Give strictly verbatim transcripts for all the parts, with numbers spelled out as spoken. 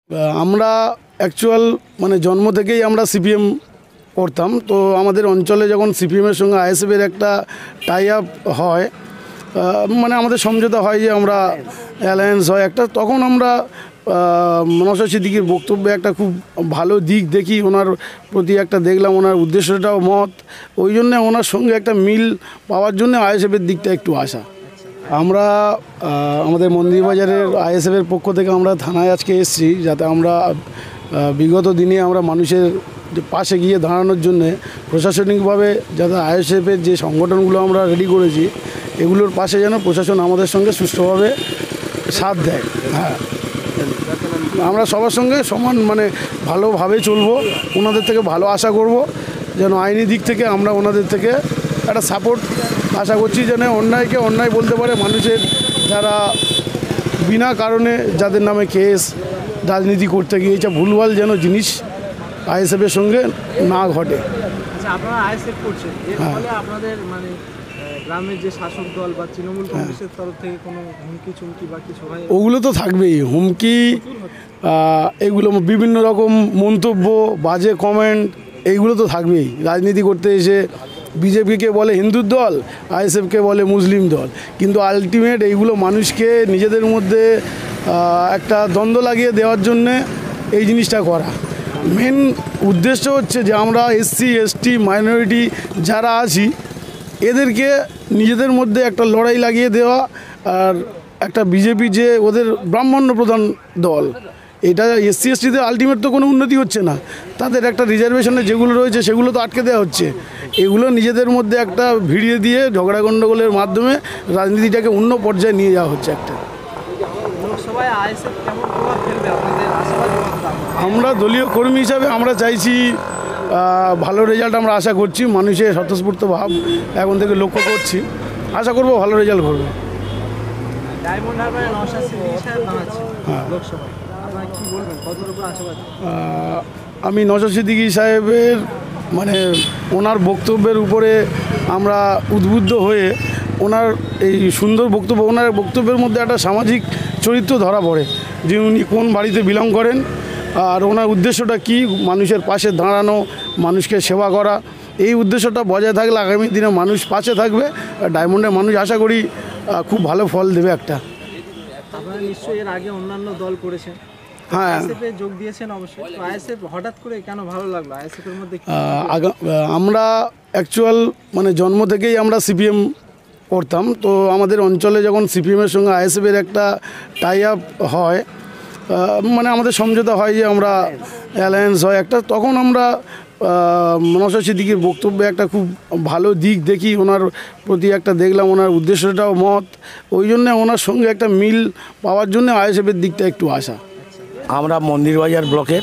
আমরা অ্যাকচুয়াল মানে জন্ম থেকেই আমরা সিপিএম করতাম। তো আমাদের অঞ্চলে যখন সিপিএমের সঙ্গে আইএসএফের একটা টাই আপ হয়, মানে আমাদের সমঝোতা হয় যে আমরা অ্যালায়েন্স হয় একটা, তখন আমরা নওশাদ সিদ্দিকীর বক্তব্যে একটা খুব ভালো দিক দেখি, ওনার প্রতি একটা দেখলাম ওনার উদ্দেশ্যটাও মত, ওই জন্যে ওনার সঙ্গে একটা মিল পাওয়ার জন্য আইএসএফের দিকটা একটু আসা। আমরা আমাদের মন্দিরবাজারের আইএসএফের পক্ষ থেকে আমরা থানায় আজকে এসেছি, যাতে আমরা বিগত দিনে আমরা মানুষের পাশে গিয়ে দাঁড়ানোর জন্যে প্রশাসনিকভাবে যাতে আইএসএফের যে সংগঠনগুলো আমরা রেডি করেছি এগুলোর পাশে যেন প্রশাসন আমাদের সঙ্গে সুষ্ঠুভাবে সাথ দেয়। হ্যাঁ, আমরা সবার সঙ্গে সমান মানে ভালোভাবে চলবো, ওনাদের থেকে ভালো আশা করব, যেন আইনি দিক থেকে আমরা ওনাদের থেকে একটা সাপোর্ট আশা করছি, যেন অন্যায়কে অন্যায় বলতে পারে। মানুষের যারা বিনা কারণে যাদের নামে কেস, রাজনীতি করতে গিয়েছে, ভুলভাল যেন জিনিস আইএসএফের সঙ্গে না ঘটে। আচ্ছা, আপনারা আইএসএফ করছেন, এর ফলে আপনাদের মানে গ্রামের যে শাসক দল বা তৃণমূল কংগ্রেসের তরফ থেকে কোনো হুমকি চুমকি বা কিছু হয়? ওগুলো তো থাকবেই, হুমকি, এগুলো বিভিন্ন রকম মন্তব্য, বাজে কমেন্ট, এইগুলো তো থাকবেই। রাজনীতি করতে এসে বিজেপিকে বলে হিন্দুর দল, আইএসএফকে বলে মুসলিম দল, কিন্তু আলটিমেট এইগুলো মানুষকে নিজেদের মধ্যে একটা দ্বন্দ্ব লাগিয়ে দেওয়ার জন্যে এই জিনিসটা করা। মেন উদ্দেশ্য হচ্ছে যে আমরা এসসি এসটি মাইনরিটি যারা আছি এদেরকে নিজেদের মধ্যে একটা লড়াই লাগিয়ে দেওয়া, আর একটা বিজেপি যে ওদের ব্রাহ্মণ্য প্রধান দল, এটা এসসি এসটিদের আলটিমেট তো কোনো উন্নতি হচ্ছে না, তাদের একটা রিজার্ভেশনে যেগুলো রয়েছে সেগুলো তো আটকে দেওয়া হচ্ছে। এগুলো নিজেদের মধ্যে একটা ভিড়িয়ে দিয়ে ঝগড়া গণ্ডগোলের মাধ্যমে রাজনীতিটাকে অন্য পর্যায়ে নিয়ে যাওয়া হচ্ছে। একটা আমরা দলীয় কর্মী হিসাবে আমরা চাইছি ভালো রেজাল্ট আমরা আশা করছি, মানুষের স্বতঃস্ফূর্ত ভাব এখন থেকে লক্ষ্য করছি, আশা করব ভালো রেজাল্ট করবে। আমি নওশাদ সিদ্দিকী সাহেবের মানে ওনার বক্তব্যের উপরে আমরা উদ্বুদ্ধ হয়ে, ওনার এই সুন্দর বক্তব্য, ওনার বক্তব্যের মধ্যে একটা সামাজিক চরিত্র ধরা পড়ে, যে উনি কোন বাড়িতে বিলং করেন আর ওনার উদ্দেশ্যটা কি, মানুষের পাশে দাঁড়ানো, মানুষকে সেবা করা। এই উদ্দেশ্যটা বজায় থাকলে আগামী দিনে মানুষ পাশে থাকবে, ডায়মন্ডের মানুষ আশা করি খুব ভালো ফল দেবে। একটা আপনারা নিশ্চয়ই এর আগে অন্যান্য দল করেছেন, হ্যাঁ, আইএসএফে যোগ দিয়েছেন অবশ্যই, তো আইএসএফ হঠাৎ করে কেন ভালো লাগলো? আইএসএফের মধ্যে আমরা অ্যাকচুয়াল মানে জন্ম থেকেই আমরা সিপিএম করতাম। তো আমাদের অঞ্চলে যখন সিপিএমের সঙ্গে আইএসএফের একটা টাই আপ হয়, মানে আমাদের সমঝোতা হয় যে আমরা অ্যালায়েন্স হয় একটা, তখন আমরা নওশাদ সিদ্দিকীর বক্তব্যে একটা খুব ভালো দিক দেখি, ওনার প্রতি একটা দেখলাম ওনার উদ্দেশ্যটাও মত, ওই জন্যে ওনার সঙ্গে একটা মিল পাওয়ার জন্য আইএসএফের দিকটা একটু আসা। আমরা মন্দিরবাজার ব্লকের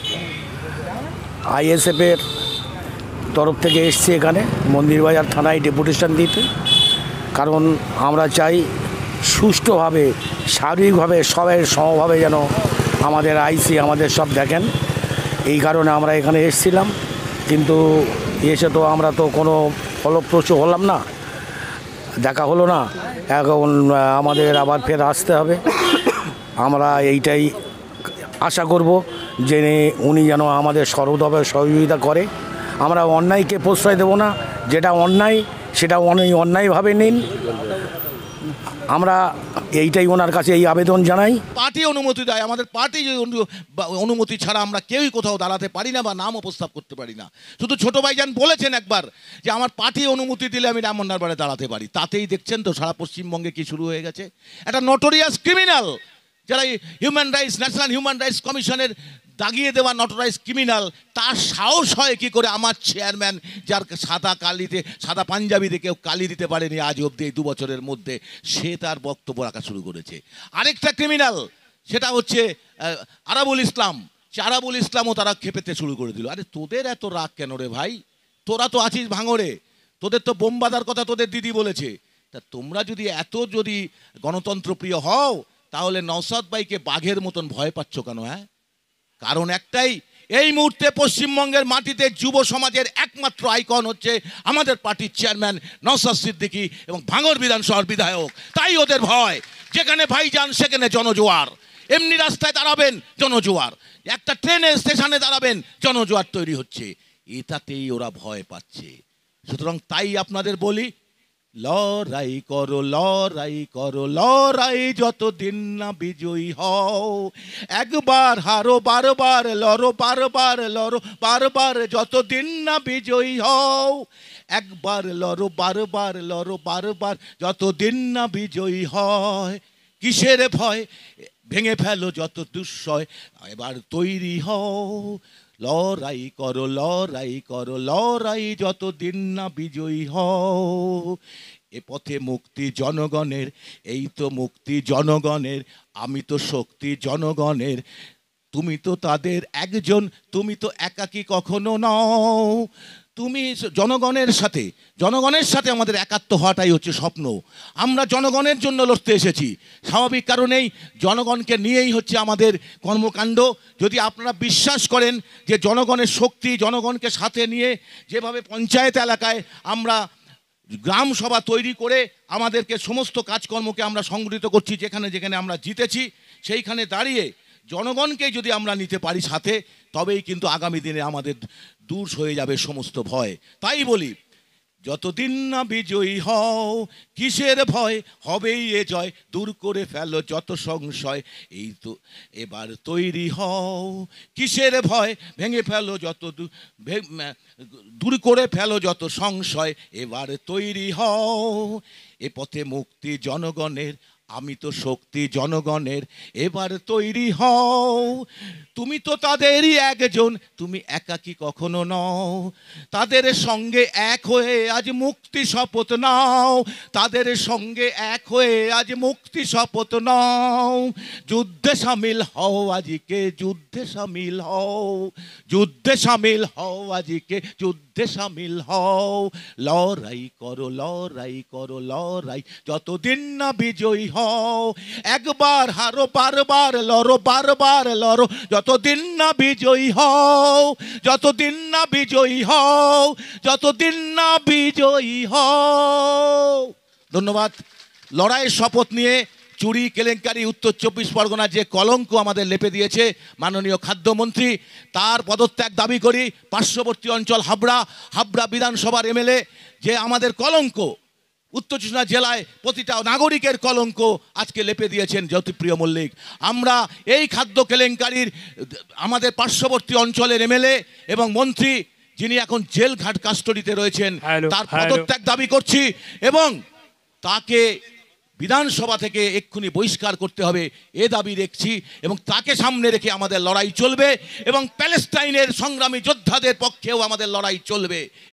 আইএসএফের তরফ থেকে এসছি এখানে মন্দিরবাজার থানায় ডেপুটেশন দিতে, কারণ আমরা চাই সুষ্ঠুভাবে স্বাভাবিকভাবে সবাই সমভাবে যেন আমাদের আইসি আমাদের সব দেখেন, এই কারণে আমরা এখানে এসেছিলাম। কিন্তু এসে তো আমরা তো কোনো ফলপ্রসূ হলাম না, দেখা হলো না, এখন আমাদের আবার ফের আসতে হবে। আমরা এইটাই আশা করব যে উনি যেন আমাদের সর্বতভাবে সহযোগিতা করে। আমরা অন্যায়কে প্রশ্রয় দেব না, যেটা অন্যায় সেটা অনেক অন্যায়ভাবে নিন, আমরা এইটাই ওনার কাছে এই আবেদন জানাই। পার্টি অনুমতি দেয়, আমাদের পার্টি অনুমতি ছাড়া আমরা কেউই কোথাও দাঁড়াতে পারি না বা নাম উপস্থাপ করতে পারি না। শুধু ছোটো ভাইজান বলেছেন একবার যে আমার পার্টি অনুমতি দিলে আমি রামমন্ডারবারে দাঁড়াতে পারি, তাতেই দেখছেন তো সারা পশ্চিমবঙ্গে কি শুরু হয়ে গেছে। একটা নটোরিয়াস ক্রিমিনাল, যারা human rights national human rights কমিশনের দাগিয়ে দেওয়া নটোরাইজ ক্রিমিনাল, তার সাহস হয় কি করে আমার চেয়ারম্যান, যার সাদা কালিতে সাদা পাঞ্জাবিতে কেউ কালি দিতে পারেনি আজ অবধি এই দু বছরের মধ্যে, সে তার বক্তব্য রাখা শুরু করেছে। আরেকটা ক্রিমিনাল, সেটা হচ্ছে আরাবুল ইসলাম, সে আরাবুল ইসলামও তারা খেপেতে শুরু করে দিল। আরে তোদের এত রাগ কেন রে ভাই? তোরা তো আছিস ভাঙড়ে, তোদের তো বোম বাঁধার কথা তোদের দিদি বলেছে। তা তোমরা যদি এত যদি গণতন্ত্রপ্রিয় হও, তাহলে নওশাদ ভাইকে বাঘের মতন ভয় পাচ্ছ কেন? হ্যাঁ, কারণ একটাই, এই মুহূর্তে পশ্চিমবঙ্গের মাটিতে যুব সমাজের একমাত্র আইকন হচ্ছে আমাদের পার্টির চেয়ারম্যান নওশাদ সিদ্দিকী এবং ভাঙড় বিধানসভার বিধায়ক। তাই ওদের ভয়, যেখানে ভাইজান সেখানে জনজোয়ার। এমনি রাস্তায় দাঁড়াবেন জনজোয়ার, একটা ট্রেনের স্টেশনে দাঁড়াবেন জনজোয়ার তৈরি হচ্ছে, এটাতেই ওরা ভয় পাচ্ছে। সুতরাং তাই আপনাদের বলি, লড়াই করো লড়াই করো লড়াই, যতদিন না বিজয়ী হও। একবার হারো বারবার লড়ো, বারবার লড়ো বারবার, যতদিন না বিজয়ী হও। একবার লড়ো বারবার লড়ো বারবার, যতদিন না বিজয়ী হয়। কিসের ভয়? ভেঙে ফেলো যত দুঃসয়, এবার তৈরি হও। লড়াই করো লড়াই করো লড়াই, যতদিন না বিজয়ী হও। এ পথে মুক্তি জনগণের, এই তো মুক্তি জনগণের, আমি তো শক্তি জনগণের। তুমি তো তাদের একজন, তুমি তো একাকী কখনো নও। তুমি জনগণের সাথে, জনগণের সাথে আমাদের একাত্ম হওয়াটাই হচ্ছে স্বপ্ন। আমরা জনগণের জন্য লড়তে এসেছি, স্বাভাবিক কারণেই জনগণকে নিয়েই হচ্ছে আমাদের কর্মকাণ্ড। যদি আপনারা বিশ্বাস করেন যে জনগণের শক্তি, জনগণকে সাথে নিয়ে যেভাবে পঞ্চায়েত এলাকায় আমরা গ্রাম সভা তৈরি করে আমাদেরকে সমস্ত কাজকর্মকে আমরা সংগঠিত করছি, যেখানে যেখানে আমরা জিতেছি সেইখানে দাঁড়িয়ে জনগণকে যদি আমরা নিতে পারি সাথে, তবেই কিন্তু আগামী দিনে আমাদের দূর হয়ে যাবে সমস্ত ভয়। তাই বলি, যতদিন না বিজয়ী হও, কিসের ভয়, হবেই এ জয়। দূর করে ফেলো যত সংশয়, এই তো এবার তৈরি হও। কিসের ভয়, ভেঙে ফেলো যত, দূর করে ফেলো যত সংশয়, এবার তৈরি হও। এ পথে মুক্তি জনগণের, আমি তো শক্তি জনগণের, এবার তৈরি হও। তুমি তো তাদেরই একজন, তুমি একাকী কখনো নও। তাদের সঙ্গে এক হয়ে আজ মুক্তি শপথ নাও, তাদের সঙ্গে এক হয়ে আজ মুক্তি শপথ নাও। যুদ্ধে সামিল হও আজকে, যুদ্ধে সামিল হও, যুদ্ধে সামিল হও আজকে, যুদ্ধে সামিল হও। লড়াই করো লড়াই করো লড়াই, যতদিন না বিজয়ী হও। একবার হারো বারবার লড়ো, বারবার লড়ো, যতদিন না বিজয়ী হও। যতদিন না বিজয়ী হও, যতদিন না বিজয়ী হও। ধন্যবাদ। লড়াইয়ের শপথ নিয়ে চুরি কেলেঙ্কারি উত্তর চব্বিশ পরগনার যে কলঙ্ক আমাদের লেপে দিয়েছে মাননীয় খাদ্যমন্ত্রী, তার পদত্যাগ দাবি করি। পার্শ্ববর্তী অঞ্চল হাবড়া, হাবড়া বিধানসভার এমএলএ যে আমাদের কলঙ্ক, উত্তর চব্বিশ পরগনা জেলায় প্রতিটা নাগরিকের কলঙ্ক আজকে লেপে দিয়েছেন জ্যোতিপ্রিয় মল্লিক। আমরা এই খাদ্য কেলেঙ্কারির আমাদের পার্শ্ববর্তী অঞ্চলের এমএলএ এবং মন্ত্রী, যিনি এখন জেল ঘাট কাস্টডিতে রয়েছেন, তার পদত্যাগ দাবি করছি এবং তাকে বিধানসভা থেকে এক্ষুনি বহিষ্কার করতে হবে এ দাবি রেখেছি। এবং তাকে সামনে রেখে আমাদের লড়াই চলবে এবং প্যালেস্টাইনের সংগ্রামী যোদ্ধাদের পক্ষেও আমাদের লড়াই চলবে।